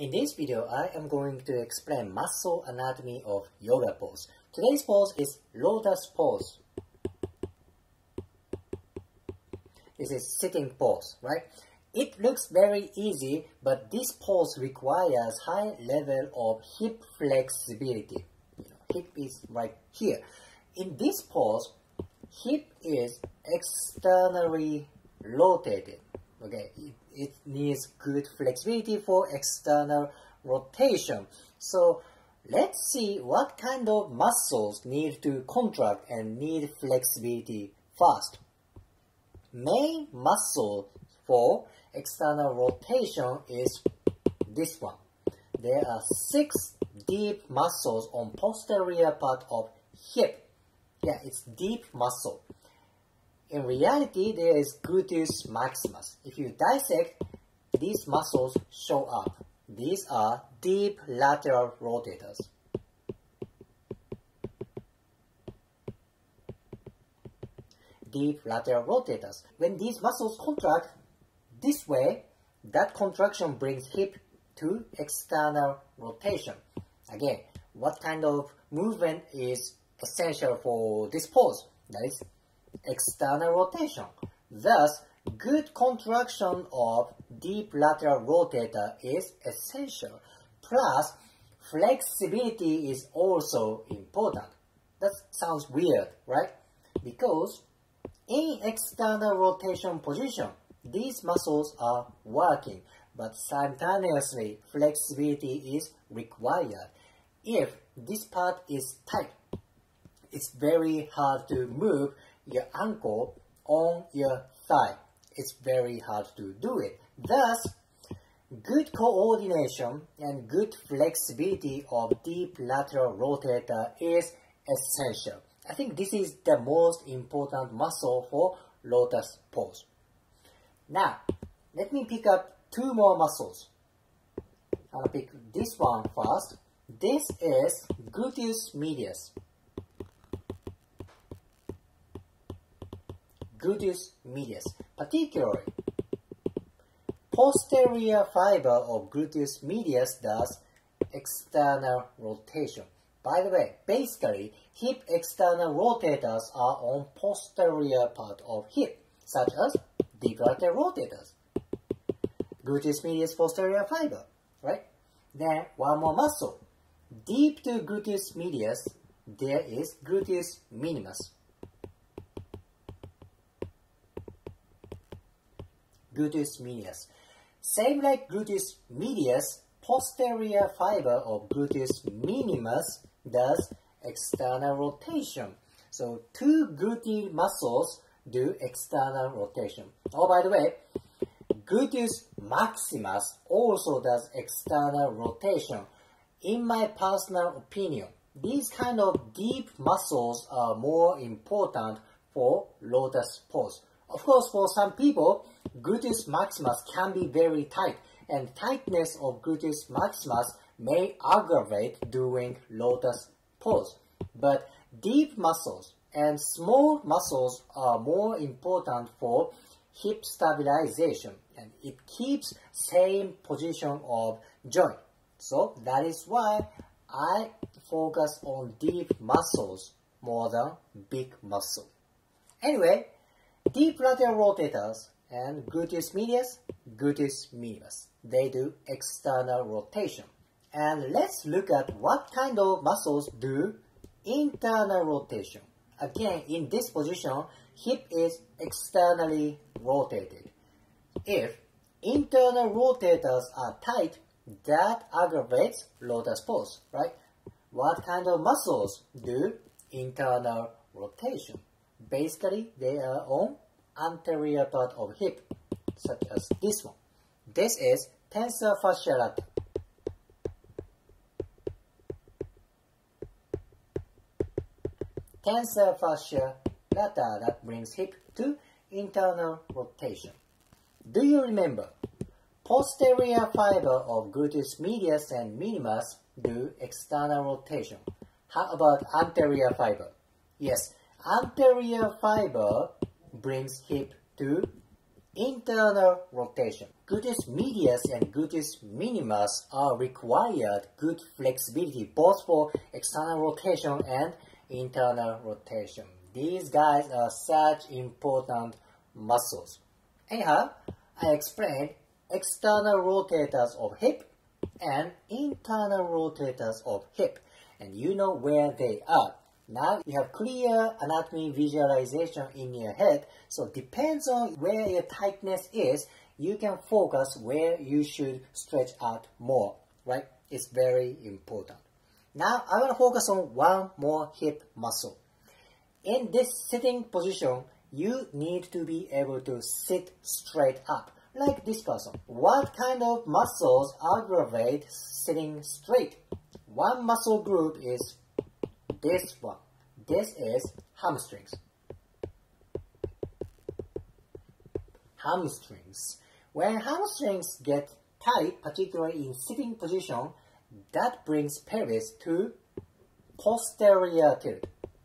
In this video, I am going to explain muscle anatomy of yoga pose. Today's pose is lotus pose. This is sitting pose, right? It looks very easy, but this pose requires high level of hip flexibility. Hip is right here. In this pose, hip is externally rotated. Okay, it needs good flexibility for external rotation. So let's see what kind of muscles need to contract and need flexibility first. Main muscle for external rotation is this one. There are 6 deep muscles on posterior part of hip. Yeah, it's deep muscle. In reality, there is gluteus maximus. If you dissect, these muscles show up. These are deep lateral rotators. Deep lateral rotators. When these muscles contract this way, that contraction brings hip to external rotation. Again, what kind of movement is essential for this pose? That is external rotation. Thus, good contraction of deep lateral rotator is essential. Plus, flexibility is also important. That sounds weird, right? Because in external rotation position, these muscles are working, but simultaneously flexibility is required. If this part is tight, it's very hard to move your ankle on your thigh. It's very hard to do it. Thus, good coordination and good flexibility of deep lateral rotator is essential. I think this is the most important muscle for lotus pose. Now, let me pick up 2 more muscles. I'll pick this one first. This is gluteus medius. Gluteus medius, particularly posterior fiber of gluteus medius does external rotation. By the way, basically, hip external rotators are on posterior part of hip, such as deep lateral rotators. Gluteus medius posterior fiber, right? Then one more muscle. Deep to gluteus medius, there is gluteus minimus. Gluteus medius. Same like gluteus medius, posterior fiber of gluteus minimus does external rotation. So 2 gluteal muscles do external rotation. Oh, by the way, gluteus maximus also does external rotation. In my personal opinion, these kind of deep muscles are more important for lotus pose. Of course, for some people, gluteus maximus can be very tight, and tightness of gluteus maximus may aggravate during lotus pose. But deep muscles and small muscles are more important for hip stabilization, and it keeps same position of joint. So that is why I focus on deep muscles more than big muscle. Anyway, deep lateral rotators and gluteus medius, gluteus minimus, they do external rotation. And let's look at what kind of muscles do internal rotation. Again, in this position, hip is externally rotated. If internal rotators are tight, that aggravates lotus pose, right? What kind of muscles do internal rotation? Basically, they are on anterior part of hip, such as this one. This is tensor fascia lata. Tensor fascia lata that brings hip to internal rotation. Do you remember? Posterior fiber of gluteus medius and minimus do external rotation. How about anterior fiber? Yes, anterior fiber brings hip to internal rotation. Gluteus medius and gluteus minimus are required good flexibility both for external rotation and internal rotation. These guys are such important muscles. Anyhow, I explained external rotators of hip and internal rotators of hip, and you know where they are. Now you have clear anatomy visualization in your head, so depends on where your tightness is, you can focus where you should stretch out more, right? It's very important. Now I want to focus on one more hip muscle. In this sitting position, you need to be able to sit straight up, like this person. What kind of muscles aggravate sitting straight? One muscle group is this one. This is hamstrings. Hamstrings. When hamstrings get tight, particularly in sitting position, that brings pelvis to posterior tilt.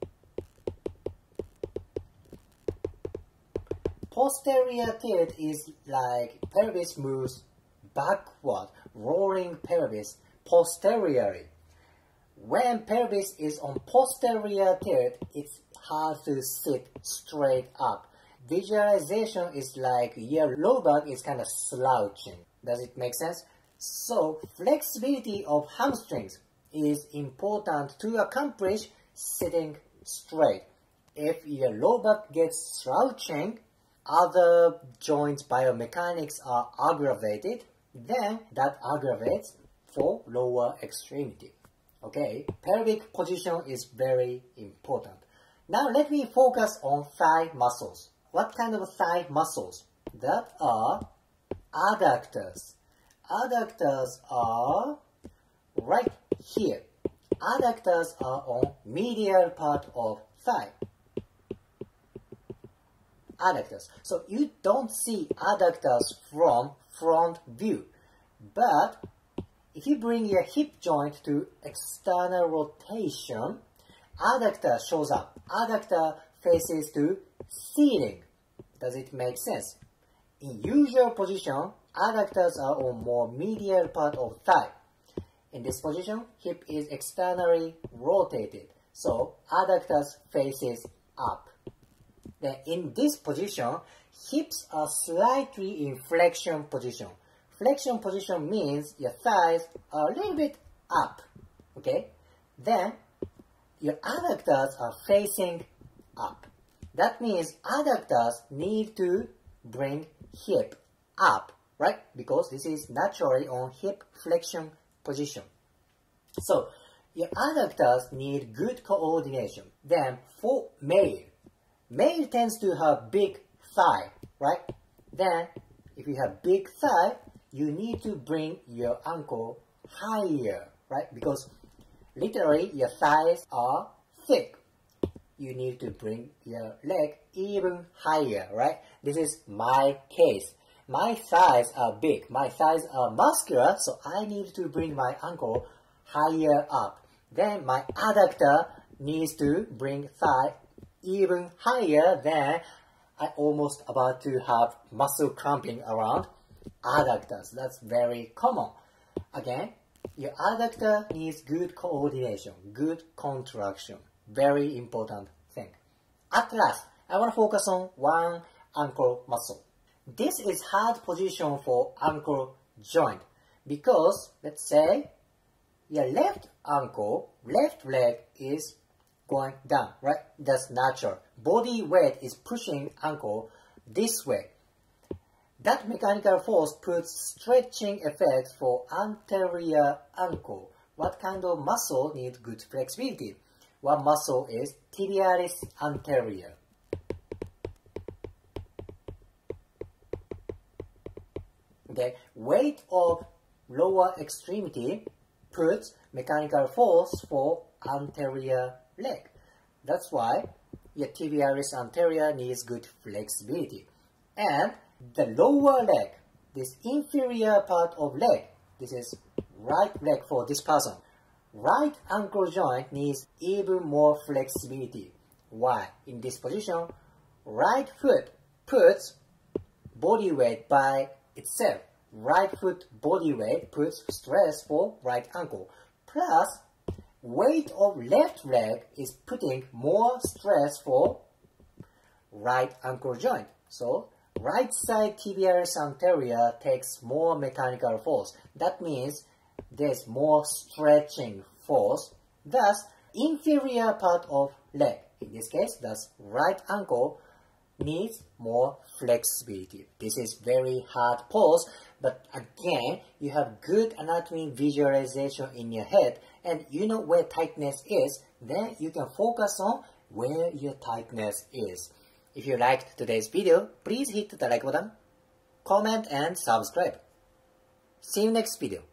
Posterior tilt is like pelvis moves backward, rolling pelvis posteriorly. When pelvis is on posterior tilt, it's hard to sit straight up. Visualization is like your lower back is kind of slouching. Does it make sense? So flexibility of hamstrings is important to accomplish sitting straight. If your lower back gets slouching, other joints biomechanics are aggravated, then that aggravates for lower extremity. Okay, pelvic position is very important. Now let me focus on thigh muscles. What kind of thigh muscles? That are adductors. Adductors are right here. Adductors are on medial part of thigh. Adductors. So you don't see adductors from front view, but if you bring your hip joint to external rotation, adductor shows up. Adductor faces to ceiling. Does it make sense? In usual position, adductors are on more medial part of thigh. In this position, hip is externally rotated, so adductors faces up. Then in this position, hips are slightly in flexion position. Flexion position means your thighs are a little bit up, okay? Then your adductors are facing up. That means adductors need to bring hip up, right? Because this is naturally on hip flexion position. So your adductors need good coordination. Then for male tends to have big thigh, right? Then if you have big thigh, you need to bring your ankle higher, right? Because literally your thighs are thick. You need to bring your leg even higher, right? This is my case. My thighs are big. My thighs are muscular, so I need to bring my ankle higher up. Then my adductor needs to bring thigh even higher. Then I almost about to have muscle cramping around adductors. That's very common. Again, your adductor needs good coordination, good contraction. Very important thing. At last, I want to focus on one ankle muscle. This is hard position for ankle joint because let's say your left ankle, left leg is going down, right? That's natural. Body weight is pushing ankle this way. That mechanical force puts stretching effects for anterior ankle. What kind of muscle needs good flexibility? One muscle is tibialis anterior. Okay, weight of lower extremity puts mechanical force for anterior leg. That's why your tibialis anterior needs good flexibility. And the lower leg, this inferior part of leg, this is right leg for this person. Right ankle joint needs even more flexibility. Why? In this position, right foot puts body weight by itself. Right foot body weight puts stress for right ankle. Plus, weight of left leg is putting more stress for right ankle joint. So, right side tibialis anterior takes more mechanical force. That means there's more stretching force. Thus, inferior part of leg, in this case, thus right ankle, needs more flexibility. This is very hard pose, but again, you have good anatomy visualization in your head and you know where tightness is, then you can focus on where your tightness is. If you liked today's video, please hit the like button, comment and subscribe. See you next video.